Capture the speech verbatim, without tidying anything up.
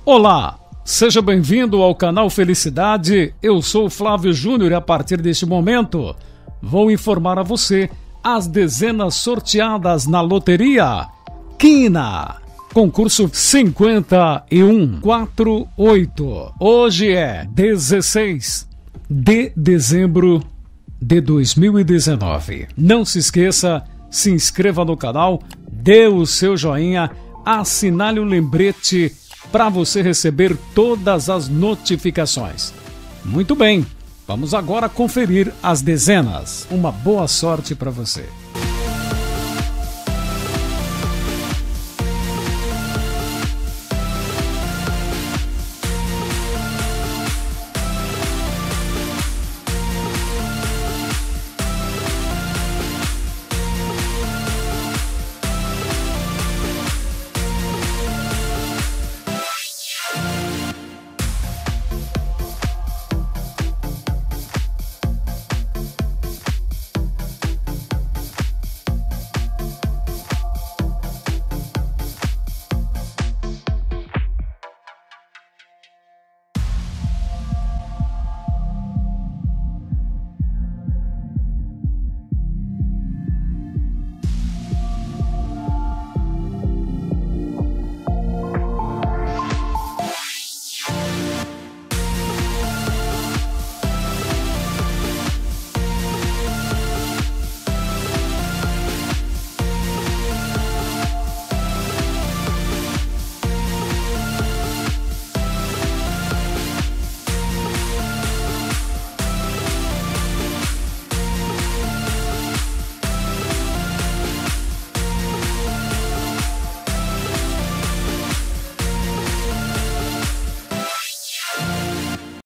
Olá, seja bem-vindo ao canal Felicidade. Eu sou o Flávio Júnior e a partir deste momento vou informar a você as dezenas sorteadas na loteria Quina, concurso cinquenta e um quarenta e oito. Hoje é dezesseis de dezembro de dois mil e dezenove. Não se esqueça, se inscreva no canal, dê o seu joinha, assinale o lembrete para você receber todas as notificações. Muito bem, vamos agora conferir as dezenas. Uma boa sorte para você.